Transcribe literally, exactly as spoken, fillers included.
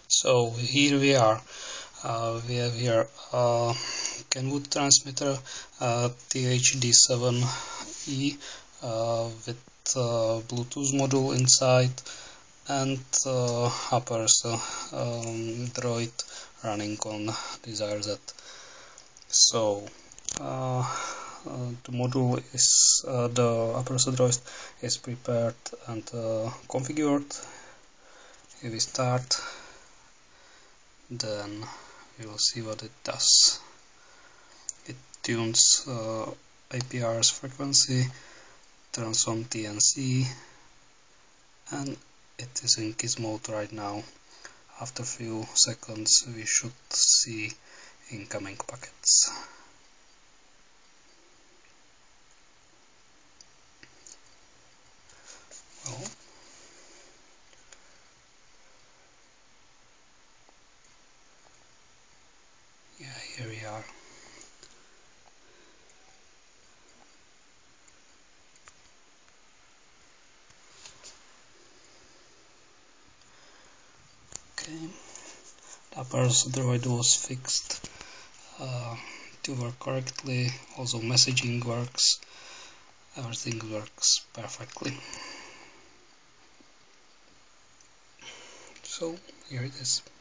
So here we are. Uh, we have here uh, Kenwood transmitter uh, T H D seven E uh, with uh, Bluetooth module inside and uh, APRSdroid running on Desire Z. So uh, uh, the module is uh, the APRSdroid is prepared and uh, configured. If we start, then we will see what it does. It tunes uh, A P R's frequency, turns on T N C, and it is in kiss mode right now. After a few seconds we should see incoming packets. Well, yeah, here we are. Okay, the APRSdroid was fixed uh, to work correctly. Also messaging works. Everything works perfectly. So here it is.